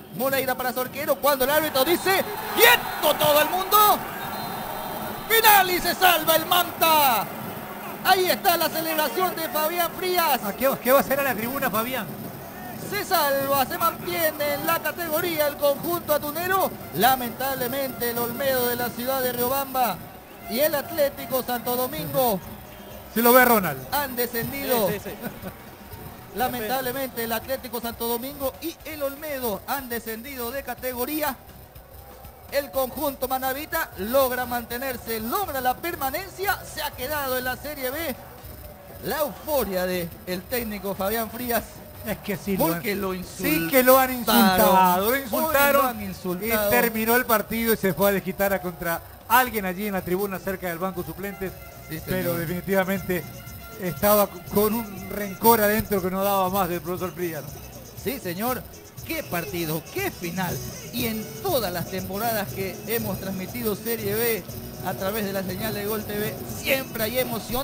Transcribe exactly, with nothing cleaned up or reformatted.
Moreira para su arquero cuando el árbitro dice ¡quieto todo el mundo! ¡Final y se salva el Manta! Ahí está la celebración de Fabián Frías. ¿A qué, qué va a hacer a la tribuna, Fabián? Se salva, se mantiene en la categoría el conjunto atunero. Lamentablemente el Olmedo de la ciudad de Riobamba y el Atlético Santo Domingo se lo ve Ronald. Han descendido. Sí, sí, sí. Lamentablemente el Atlético Santo Domingo y el Olmedo han descendido de categoría. El conjunto manabita logra mantenerse, logra la permanencia, se ha quedado en la Serie B. La euforia del técnico Fabián Frías. Es que sí, porque lo, han, lo sí que lo han insultado, lo insultaron lo han insultado. Y terminó el partido y se fue a desquitar a contra alguien allí en la tribuna cerca del banco suplentes, sí, pero definitivamente estaba con un rencor adentro que no daba más del profesor Frías. Sí, señor, qué partido, qué final. Y en todas las temporadas que hemos transmitido Serie B a través de la señal de Gol T V, siempre hay emoción.